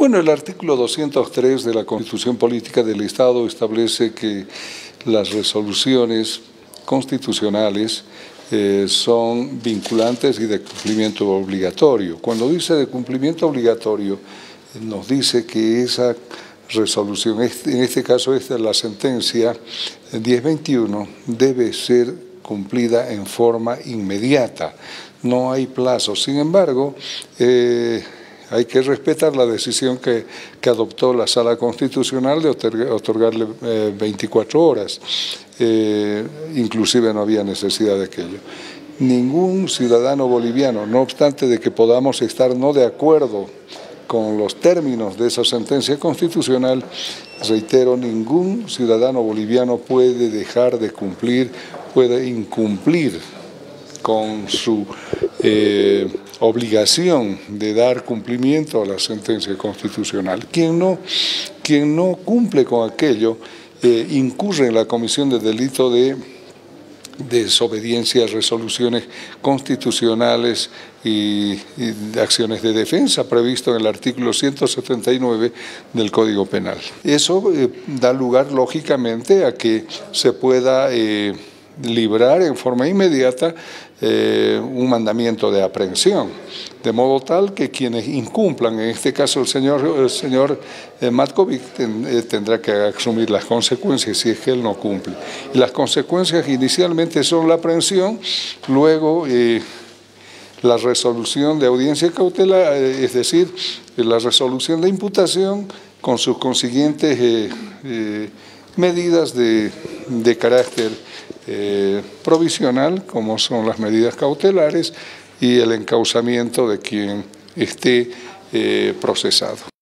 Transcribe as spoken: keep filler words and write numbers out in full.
Bueno, el artículo doscientos tres de la Constitución Política del Estado establece que las resoluciones constitucionales eh, son vinculantes y de cumplimiento obligatorio. Cuando dice de cumplimiento obligatorio, nos dice que esa resolución, en este caso esta es la sentencia diez veintiuno, debe ser cumplida en forma inmediata, no hay plazo. Sin embargo, eh, hay que respetar la decisión que, que adoptó la Sala Constitucional de otorgarle eh, veinticuatro horas. Eh, inclusive no había necesidad de aquello. Ningún ciudadano boliviano, no obstante de que podamos estar no de acuerdo con los términos de esa sentencia constitucional, reitero, ningún ciudadano boliviano puede dejar de cumplir, puede incumplir con su eh, obligación de dar cumplimiento a la sentencia constitucional. Quien no, quien no cumple con aquello eh, incurre en la comisión de delito de desobediencia a resoluciones constitucionales y, y de acciones de defensa previsto en el artículo ciento setenta y nueve del Código Penal. Eso eh, da lugar lógicamente a que se pueda eh, librar en forma inmediata eh, un mandamiento de aprehensión, de modo tal que quienes incumplan, en este caso el señor, el señor eh, Matkovic ten, eh, tendrá que asumir las consecuencias si es que él no cumple. Y las consecuencias inicialmente son la aprehensión, luego eh, la resolución de audiencia cautelar, eh, es decir, la resolución de imputación con sus consiguientes eh, eh, medidas de, de carácter eh, provisional, como son las medidas cautelares y el encauzamiento de quien esté eh, procesado.